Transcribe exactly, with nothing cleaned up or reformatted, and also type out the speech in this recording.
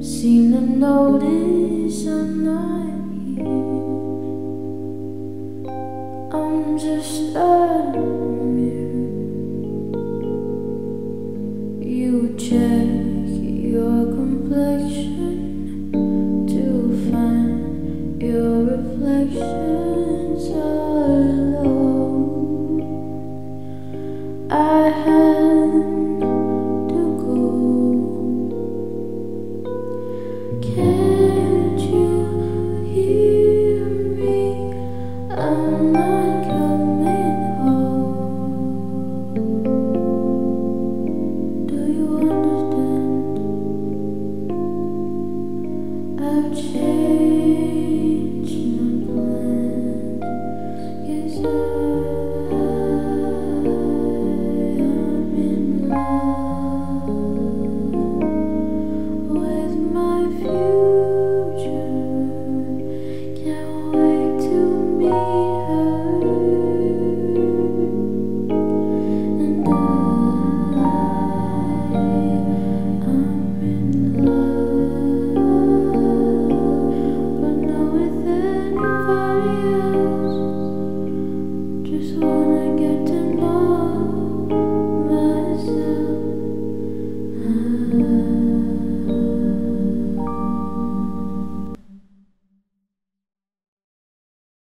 Seem to notice I'm not here. I'm just a mirror. You check your complexion to find your reflections all alone. I had to go. Can't you hear me? I'm not coming home. Do you understand? I've changed my plans. Yes, I am in love with my future. Can't wait to meet her. And I am in love, but not with anybody else. Just wanna get to know